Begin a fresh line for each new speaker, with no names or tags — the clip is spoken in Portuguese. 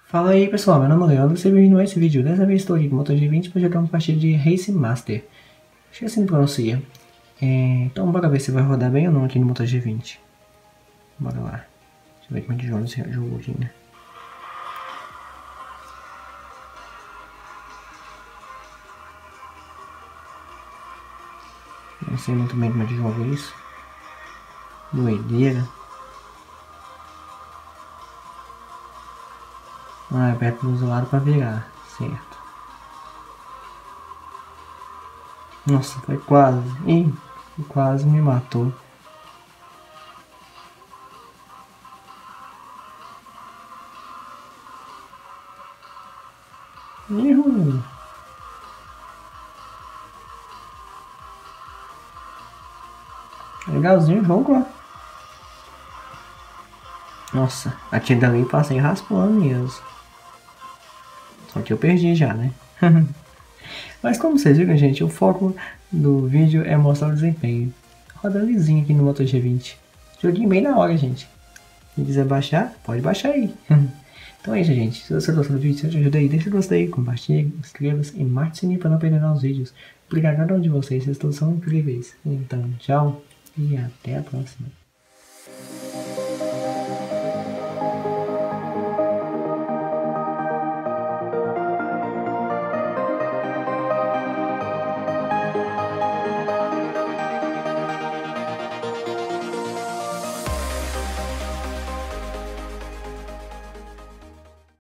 Fala aí pessoal, meu nome é Leandro, seja bem-vindo a esse vídeo. Dessa vez estou aqui com o Moto G20 para jogar uma partida de Race Master. Acho que assim pronuncia. Então bora ver se vai rodar bem ou não aqui no Moto G20. Bora lá. Deixa eu ver como é que joga esse jogo aqui, né? Não sei muito bem como é que joga isso. Doideira. Aperta no usuário para virar, certo. Nossa, foi quase. Ih, quase me matou. Ih, legalzinho o jogo, ó. Nossa, aqui dali passei raspando mesmo. Só que eu perdi já, né? Mas como vocês viram, gente, o foco do vídeo é mostrar o desempenho. Roda lisinho aqui no Moto G20. Joguinho bem na hora, gente. Quem quiser baixar, pode baixar aí. Então é isso, gente. Se você gostou do vídeo, se te ajuda aí, deixa o gostei, compartilhe, inscreva-se e marque o sininho para não perder novos vídeos. Obrigado a cada um de vocês todos são incríveis. Então, tchau e até a próxima.